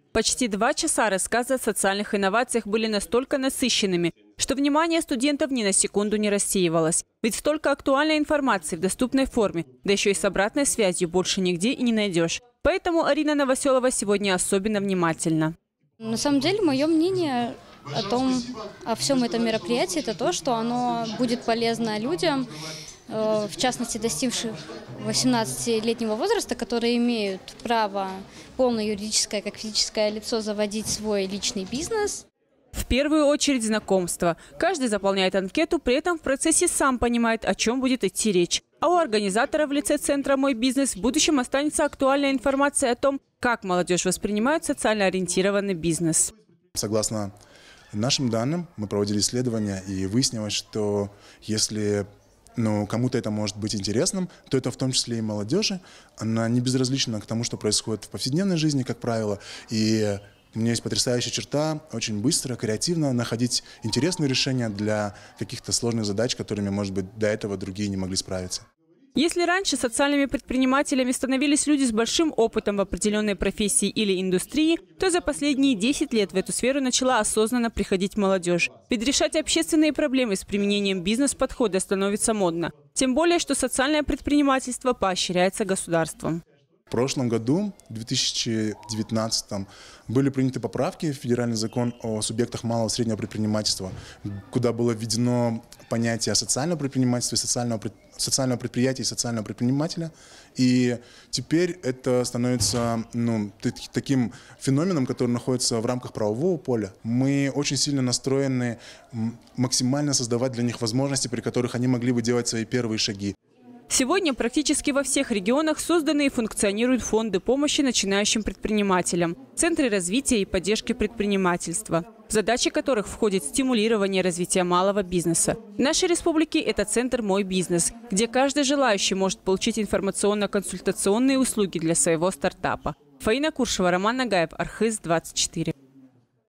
Почти 2 часа рассказы о социальных инновациях были настолько насыщенными, что внимание студентов ни на секунду не рассеивалось. Ведь столько актуальной информации в доступной форме, да еще и с обратной связью больше нигде и не найдешь. Поэтому Арина Новоселова сегодня особенно внимательна. На самом деле, мое мнение о всем этом мероприятии, это то, что оно будет полезно людям, в частности, достигших 18-летнего возраста, которые имеют право полное юридическое, как физическое лицо, заводить свой личный бизнес. В первую очередь знакомство. Каждый заполняет анкету, при этом в процессе сам понимает, о чем будет идти речь. А у организатора в лице центра «Мой бизнес» в будущем останется актуальная информация о том, как молодежь воспринимает социально ориентированный бизнес. Согласно нашим данным, мы проводили исследования и выяснилось, что если кому-то это может быть интересным, то это в том числе и молодежи. Она не безразлична к тому, что происходит в повседневной жизни, как правило. И у меня есть потрясающая черта очень быстро, креативно находить интересные решения для каких-то сложных задач, которыми, может быть, до этого другие не могли справиться. Если раньше социальными предпринимателями становились люди с большим опытом в определенной профессии или индустрии, то за последние 10 лет в эту сферу начала осознанно приходить молодежь. Ведь решать общественные проблемы с применением бизнес-подхода становится модно. Тем более, что социальное предпринимательство поощряется государством. В прошлом году, в 2019, были приняты поправки в федеральный закон о субъектах малого и среднего предпринимательства, куда было введено понятие социального предпринимательства, социального предприятия и социального предпринимателя. И теперь это становится таким феноменом, который находится в рамках правового поля. Мы очень сильно настроены максимально создавать для них возможности, при которых они могли бы делать свои первые шаги. Сегодня практически во всех регионах созданы и функционируют фонды помощи начинающим предпринимателям, центры развития и поддержки предпринимательства, в задачи которых входит стимулирование развития малого бизнеса. В нашей республике это центр «Мой бизнес», где каждый желающий может получить информационно-консультационные услуги для своего стартапа. Фаина Куршева, Роман Нагаев, Архыз 24.